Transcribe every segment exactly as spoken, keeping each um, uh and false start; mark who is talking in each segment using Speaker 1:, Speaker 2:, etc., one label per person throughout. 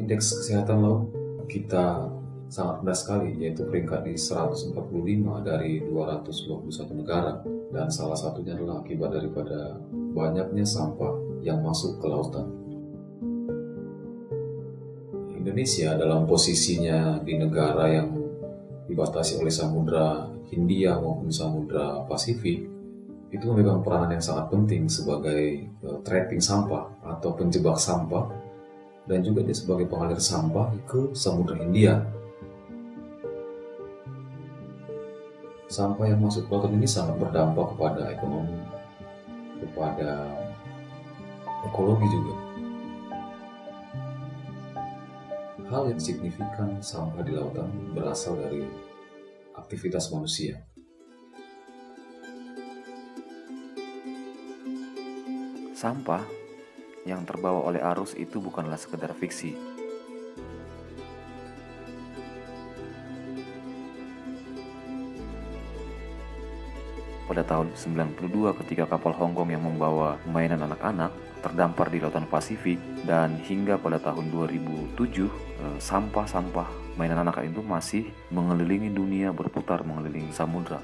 Speaker 1: indeks kesehatan laut kita sangat rendah sekali, yaitu peringkat di seratus empat puluh lima dari dua ratus dua puluh satu negara, dan salah satunya adalah akibat daripada banyaknya sampah yang masuk ke lautan. Indonesia dalam posisinya di negara yang dibatasi oleh Samudra Hindia maupun Samudra Pasifik itu memegang peranan yang sangat penting sebagai uh, trapping sampah atau penjebak sampah, dan juga dia sebagai pengalir sampah ke Samudra Hindia. Sampah yang masuk ke lautan ini sangat berdampak kepada ekonomi, kepada ekologi juga. Hal yang signifikan sampah di lautan berasal dari aktivitas manusia.
Speaker 2: Sampah yang terbawa oleh arus itu bukanlah sekedar fiksi. Pada tahun sembilan puluh dua ketika kapal Hong Kong yang membawa mainan anak-anak terdampar di lautan Pasifik, dan hingga pada tahun dua ribu tujuh eh, sampah-sampah mainan anak itu masih mengelilingi dunia, berputar mengelilingi samudra.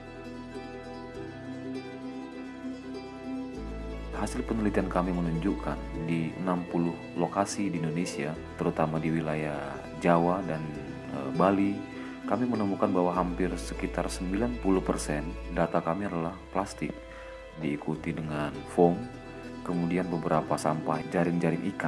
Speaker 2: Hasil penelitian kami menunjukkan di enam puluh lokasi di Indonesia, terutama di wilayah Jawa dan e, Bali, kami menemukan bahwa hampir sekitar sembilan puluh persen data kami adalah plastik, diikuti dengan foam, kemudian beberapa sampah jaring-jaring ikan.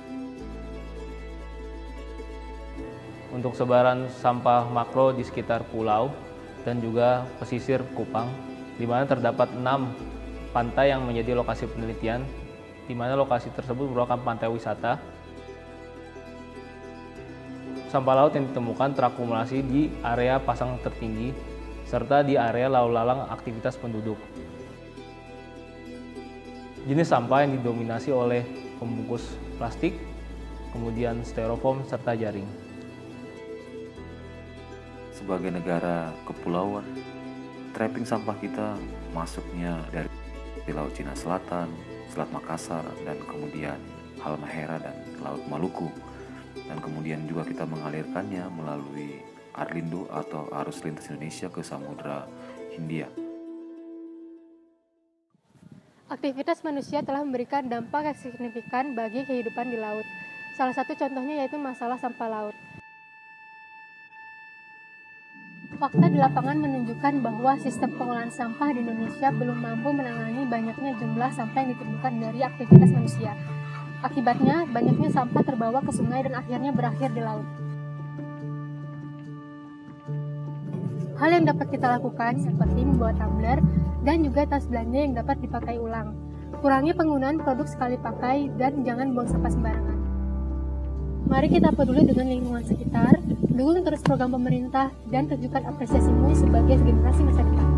Speaker 3: Untuk sebaran sampah makro di sekitar pulau dan juga pesisir Kupang, di mana terdapat enam pantai yang menjadi lokasi penelitian, di mana lokasi tersebut merupakan pantai wisata. Sampah laut yang ditemukan terakumulasi di area pasang tertinggi serta di area lalu lalang aktivitas penduduk. Jenis sampah yang didominasi oleh pembungkus plastik, kemudian styrofoam serta jaring.
Speaker 2: Sebagai negara kepulauan, trapping sampah kita masuknya dari di Laut Cina Selatan, Selat Makassar, dan kemudian Halmahera dan Laut Maluku. Dan kemudian juga kita mengalirkannya melalui Arlindo atau arus lintas Indonesia ke Samudra Hindia.
Speaker 4: Aktivitas manusia telah memberikan dampak yang signifikan bagi kehidupan di laut. Salah satu contohnya yaitu masalah sampah laut. Fakta di lapangan menunjukkan bahwa sistem pengolahan sampah di Indonesia belum mampu menangani banyaknya jumlah sampah yang ditimbulkan dari aktivitas manusia. Akibatnya, banyaknya sampah terbawa ke sungai dan akhirnya berakhir di laut. Hal yang dapat kita lakukan seperti membawa tumbler dan juga tas belanja yang dapat dipakai ulang. Kurangi penggunaan produk sekali pakai dan jangan buang sampah sembarangan. Mari kita peduli dengan lingkungan sekitar, dukung terus program pemerintah, dan tunjukkan apresiasimu sebagai generasi masa depan.